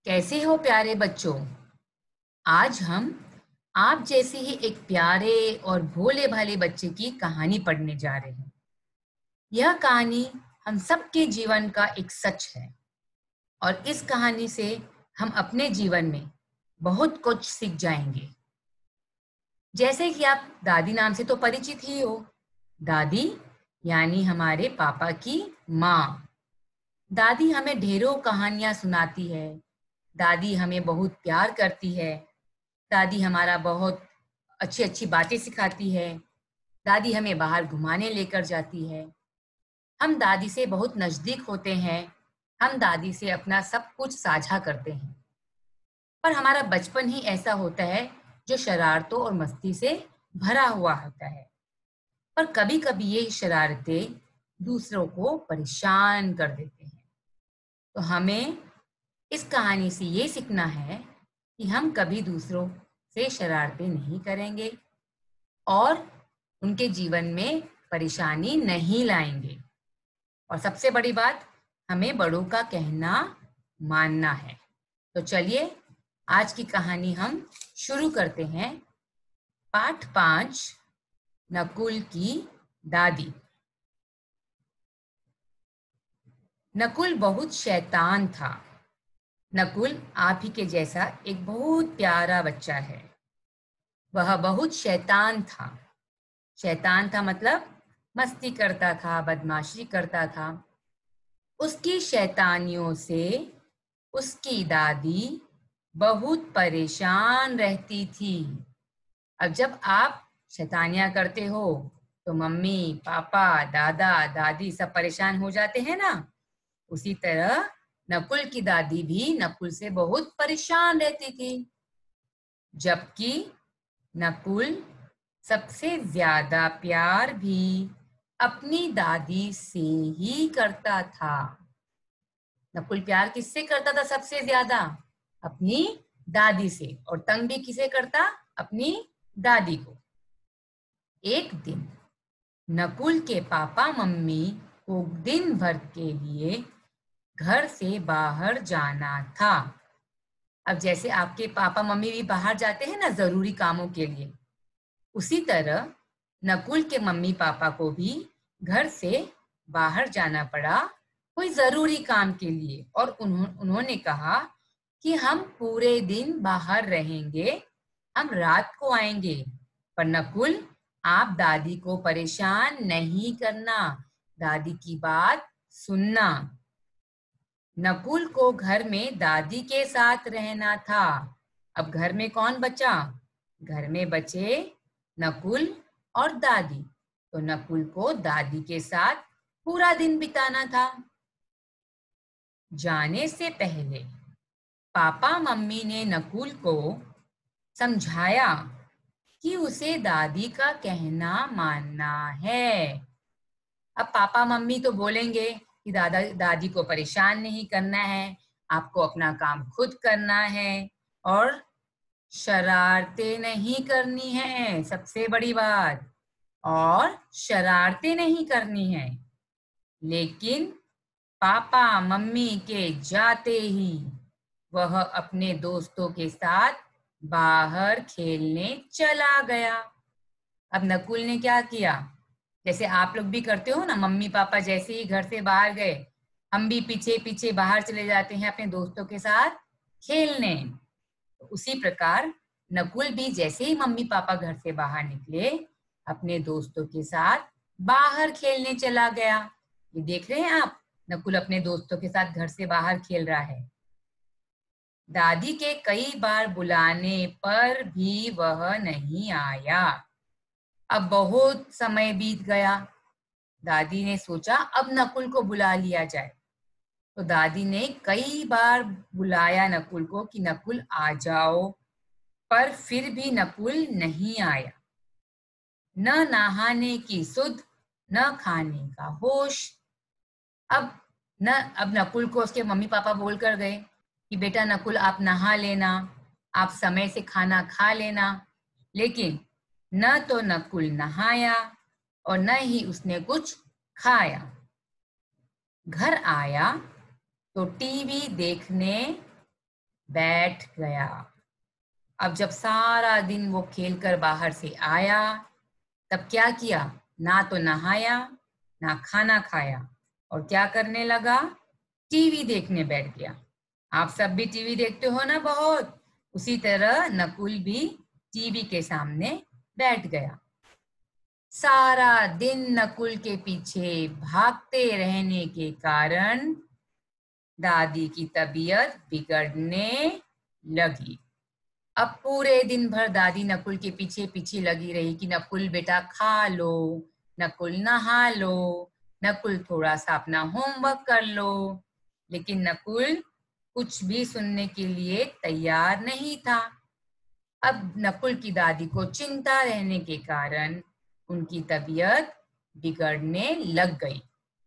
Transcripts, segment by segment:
कैसे हो प्यारे बच्चों। आज हम आप जैसे ही एक प्यारे और भोले भाले बच्चे की कहानी पढ़ने जा रहे हैं। यह कहानी हम सबके जीवन का एक सच है और इस कहानी से हम अपने जीवन में बहुत कुछ सीख जाएंगे। जैसे कि आप दादी नाम से तो परिचित ही हो। दादी यानी हमारे पापा की माँ। दादी हमें ढेरों कहानियां सुनाती है। दादी हमें बहुत प्यार करती है। दादी हमारा बहुत अच्छी अच्छी बातें सिखाती है। दादी हमें बाहर घुमाने लेकर जाती है। हम दादी से बहुत नजदीक होते हैं। हम दादी से अपना सब कुछ साझा करते हैं। पर हमारा बचपन ही ऐसा होता है जो शरारतों और मस्ती से भरा हुआ होता है। पर कभी कभी ये शरारतें दूसरों को परेशान कर देते हैं। तो हमें इस कहानी से ये सीखना है कि हम कभी दूसरों से शरारतें नहीं करेंगे और उनके जीवन में परेशानी नहीं लाएंगे। और सबसे बड़ी बात, हमें बड़ों का कहना मानना है। तो चलिए आज की कहानी हम शुरू करते हैं। पाठ 5, नकुल की दादी। नकुल बहुत शैतान था। नकुल आप ही के जैसा एक बहुत प्यारा बच्चा है। वह बहुत शैतान था। शैतान था मतलब मस्ती करता था, बदमाशी करता था। उसकी शैतानियों से उसकी दादी बहुत परेशान रहती थी। अब जब आप शैतानियां करते हो तो मम्मी पापा दादा दादी सब परेशान हो जाते हैं ना। उसी तरह नकुल की दादी भी नकुल से बहुत परेशान रहती थी। जबकि नकुल सबसे ज्यादा प्यार भी अपनी दादी से ही करता था। नकुल प्यार किससे करता था सबसे ज्यादा? अपनी दादी से। और तंग भी किसे करता? अपनी दादी को। एक दिन नकुल के पापा मम्मी को दिन भर के लिए घर से बाहर जाना था। अब जैसे आपके पापा मम्मी भी बाहर जाते हैं ना जरूरी कामों के लिए, उसी तरह नकुल के मम्मी पापा को भी घर से बाहर जाना पड़ा कोई जरूरी काम के लिए। और उन्होंने कहा कि हम पूरे दिन बाहर रहेंगे, हम रात को आएंगे। पर नकुल, आप दादी को परेशान नहीं करना, दादी की बात सुनना। नकुल को घर में दादी के साथ रहना था। अब घर में कौन बचा? घर में बचे नकुल और दादी। तो नकुल को दादी के साथ पूरा दिन बिताना था। जाने से पहले पापा मम्मी ने नकुल को समझाया कि उसे दादी का कहना मानना है। अब पापा मम्मी तो बोलेंगे कि दादा दादी को परेशान नहीं करना है, आपको अपना काम खुद करना है और शरारतें नहीं करनी है। सबसे बड़ी बात, और शरारतें नहीं करनी है। लेकिन पापा मम्मी के जाते ही वह अपने दोस्तों के साथ बाहर खेलने चला गया। अब नकुल ने क्या किया? जैसे आप लोग भी करते हो ना, मम्मी पापा जैसे ही घर से बाहर गए, हम भी पीछे पीछे बाहर चले जाते हैं अपने दोस्तों के साथ खेलने। तो उसी प्रकार नकुल भी जैसे ही मम्मी पापा घर से बाहर निकले, अपने दोस्तों के साथ बाहर खेलने चला गया। ये देख रहे हैं आप, नकुल अपने दोस्तों के साथ घर से बाहर खेल रहा है। दादी के कई बार बुलाने पर भी वह नहीं आया। अब बहुत समय बीत गया। दादी ने सोचा अब नकुल को बुला लिया जाए। तो दादी ने कई बार बुलाया नकुल को कि नकुल आ जाओ, पर फिर भी नकुल नहीं आया। न नहाने की सुध, न खाने का होश। अब नकुल को उसके मम्मी पापा बोल कर गए कि बेटा नकुल आप नहा लेना, आप समय से खाना खा लेना। लेकिन न तो नकुल नहाया और न ही उसने कुछ खाया। घर आया तो टीवी देखने बैठ गया। अब जब सारा दिन वो खेलकर बाहर से आया, तब क्या किया? ना तो नहाया, ना खाना खाया, और क्या करने लगा? टीवी देखने बैठ गया। आप सब भी टीवी देखते हो ना बहुत, उसी तरह नकुल भी टीवी के सामने बैठ गया। सारा दिन नकुल के पीछे भागते रहने के कारण दादी की तबीयत बिगड़ने लगी। अब पूरे दिन भर दादी नकुल के पीछे पीछे लगी रही कि नकुल बेटा खा लो, नकुल नहा लो, नकुल थोड़ा सा अपना होमवर्क कर लो। लेकिन नकुल कुछ भी सुनने के लिए तैयार नहीं था। अब नकुल की दादी को चिंता रहने के कारण उनकी तबीयत बिगड़ने लग गई।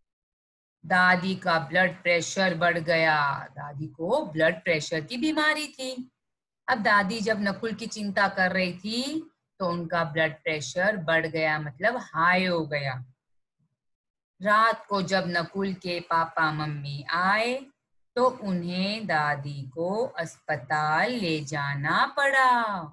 दादी का ब्लड प्रेशर बढ़ गया। दादी को ब्लड प्रेशर की बीमारी थी। अब दादी जब नकुल की चिंता कर रही थी तो उनका ब्लड प्रेशर बढ़ गया, मतलब हाई हो गया। रात को जब नकुल के पापा मम्मी आए तो उन्हें दादी को अस्पताल ले जाना पड़ा।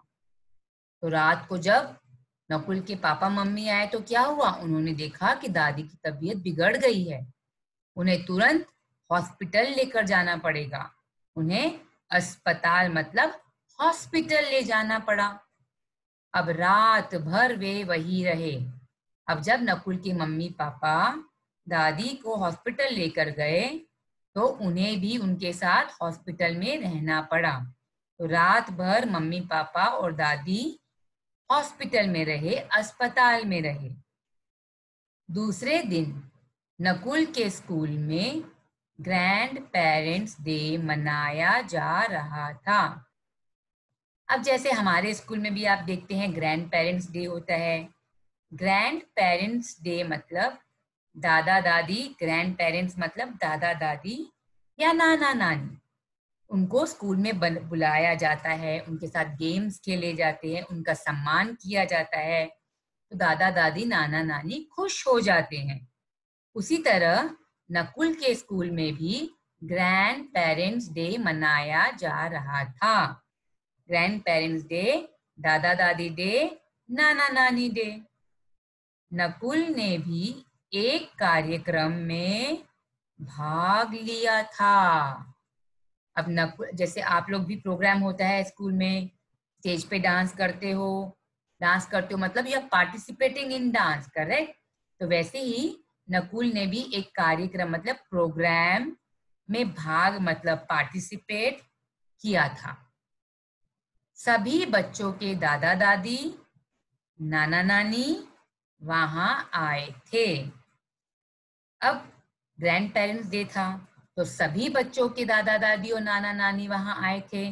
तो रात को जब नकुल के पापा मम्मी आए तो क्या हुआ? उन्होंने देखा कि दादी की तबीयत बिगड़ गई है, उन्हें तुरंत हॉस्पिटल लेकर जाना पड़ेगा। उन्हें अस्पताल मतलब हॉस्पिटल ले जाना पड़ा। अब रात भर वे वही रहे। अब जब नकुल के मम्मी पापा दादी को हॉस्पिटल लेकर गए तो उन्हें भी उनके साथ हॉस्पिटल में रहना पड़ा। तो रात भर मम्मी पापा और दादी हॉस्पिटल में रहे, अस्पताल में रहे। दूसरे दिन नकुल के स्कूल में ग्रैंड पेरेंट्स डे मनाया जा रहा था। अब जैसे हमारे स्कूल में भी आप देखते हैं ग्रैंड पेरेंट्स डे होता है। ग्रैंड पेरेंट्स डे मतलब दादा दादी, ग्रैंड पेरेंट्स मतलब दादा दादी या नाना नानी। उनको स्कूल में बुलाया जाता है, उनके साथ गेम्स खेले जाते हैं, उनका सम्मान किया जाता है। तो दादा दादी नाना नानी खुश हो जाते हैं। उसी तरह नकुल के स्कूल में भी ग्रैंड पेरेंट्स डे मनाया जा रहा था। ग्रैंड पेरेंट्स डे, दादा दादी डे, नाना नानी डे। नकुल ने भी एक कार्यक्रम में भाग लिया था। अब नकुल, जैसे आप लोग भी प्रोग्राम होता है स्कूल में, स्टेज पे डांस करते हो, मतलब you are participating in dance, correct? तो वैसे ही नकुल ने भी एक कार्यक्रम मतलब प्रोग्राम में भाग मतलब पार्टिसिपेट किया था। सभी बच्चों के दादा दादी, नाना नानी वहां आए थे। अब ग्रैंड पेरेंट्स डे था तो सभी बच्चों के दादा दादी और नाना नानी वहां आए थे।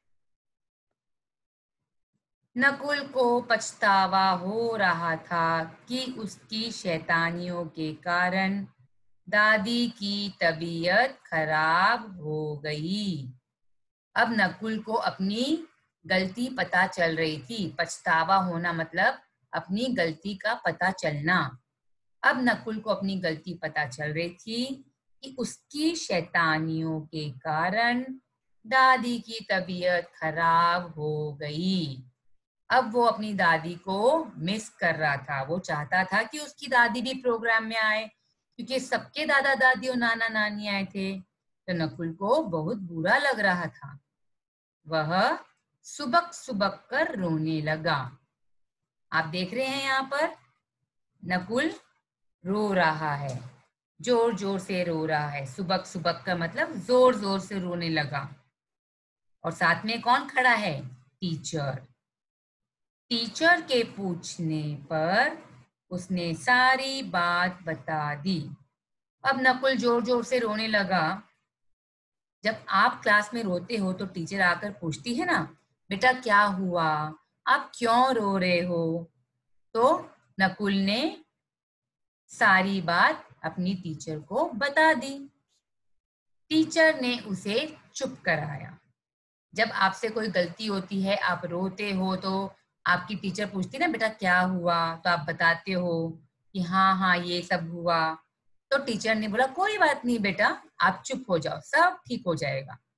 नकुल को पछतावा हो रहा था कि उसकी शैतानियों के कारण दादी की तबीयत खराब हो गई। अब नकुल को अपनी गलती पता चल रही थी। पछतावा होना मतलब अपनी गलती का पता चलना। अब नकुल को अपनी गलती पता चल रही थी कि उसकी शैतानियों के कारण दादी की तबीयत खराब हो गई। अब वो अपनी दादी को मिस कर रहा था। वो चाहता था कि उसकी दादी भी प्रोग्राम में आए, क्योंकि सबके दादा दादी और नाना नानी आए थे। तो नकुल को बहुत बुरा लग रहा था। वह सुबक सुबक कर रोने लगा। आप देख रहे हैं यहाँ पर नकुल रो रहा है, जोर जोर से रो रहा है। सुबक सुबक का मतलब जोर जोर से रोने लगा। और साथ में कौन खड़ा है? टीचर। टीचर के पूछने पर उसने सारी बात बता दी। अब नकुल जोर जोर से रोने लगा। जब आप क्लास में रोते हो तो टीचर आकर पूछती है ना, बेटा क्या हुआ, आप क्यों रो रहे हो? तो नकुल ने सारी बात अपनी टीचर को बता दी। टीचर ने उसे चुप कराया। जब आपसे कोई गलती होती है, आप रोते हो, तो आपकी टीचर पूछती है ना, बेटा क्या हुआ, तो आप बताते हो कि हाँ हाँ ये सब हुआ। तो टीचर ने बोला कोई बात नहीं बेटा, आप चुप हो जाओ, सब ठीक हो जाएगा।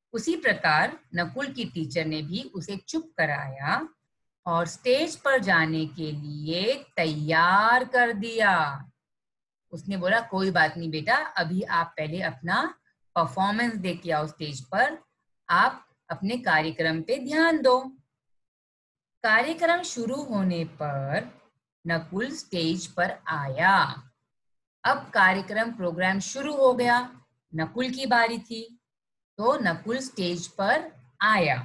उसी प्रकार नकुल की टीचर ने भी उसे चुप कराया और स्टेज पर जाने के लिए तैयार कर दिया। उसने बोला, कोई बात नहीं बेटा, अभी आप पहले अपना परफॉर्मेंस दे के आओ स्टेज पर, आप अपने कार्यक्रम पे ध्यान दो। कार्यक्रम शुरू होने पर नकुल स्टेज पर आया। अब कार्यक्रम प्रोग्राम शुरू हो गया, नकुल की बारी थी, तो नकुल स्टेज पर आया।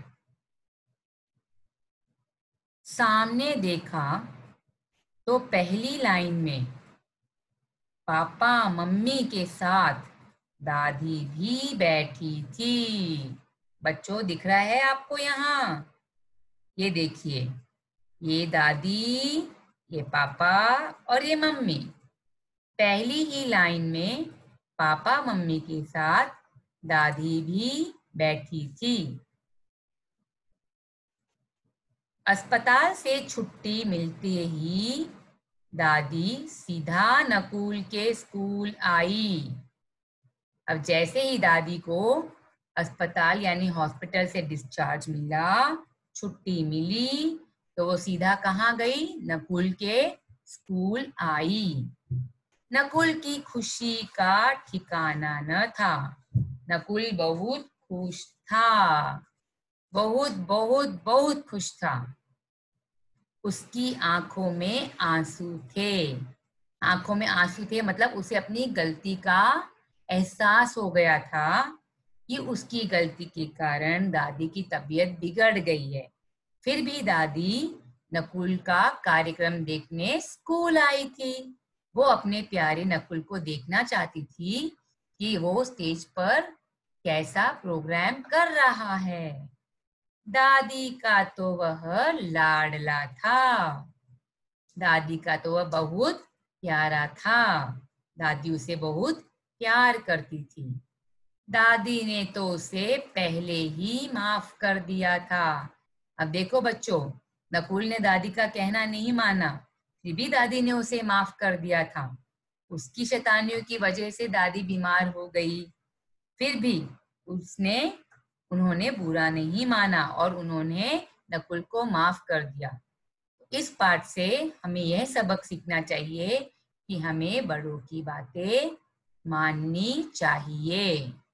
सामने देखा तो पहली लाइन में पापा मम्मी के साथ दादी भी बैठी थी। बच्चों, दिख रहा है आपको यहाँ? ये देखिए, ये दादी, ये पापा और ये मम्मी। पहली ही लाइन में पापा मम्मी के साथ दादी भी बैठी थी। अस्पताल से छुट्टी मिलते ही दादी सीधा नकुल के स्कूल आई। अब जैसे ही दादी को अस्पताल यानी हॉस्पिटल से डिस्चार्ज मिला, छुट्टी मिली, तो वो सीधा कहाँ गई? नकुल के स्कूल आई। नकुल की खुशी का ठिकाना न था। नकुल बहुत खुश था, बहुत बहुत बहुत खुश था। उसकी आंखों में आंसू थे। आंखों में आंसू थे मतलब उसे अपनी गलती का एहसास हो गया था कि उसकी गलती के कारण दादी की तबीयत बिगड़ गई है। फिर भी दादी नकुल का कार्यक्रम देखने स्कूल आई थी। वो अपने प्यारे नकुल को देखना चाहती थी कि वो स्टेज पर कैसा प्रोग्राम कर रहा है। दादी का तो वह लाडला था। दादी का तो वह बहुत प्यारा था। दादी उसे बहुत प्यार करती थी। दादी ने तो उसे पहले ही माफ कर दिया था। अब देखो बच्चों, नकुल ने दादी का कहना नहीं माना, फिर भी दादी ने उसे माफ कर दिया था। उसकी शैतानियों की वजह से दादी बीमार हो गई, फिर भी उन्होंने बुरा नहीं माना और उन्होंने नकुल को माफ कर दिया। इस पाठ से हमें यह सबक सीखना चाहिए कि हमें बड़ों की बातें माननी चाहिए।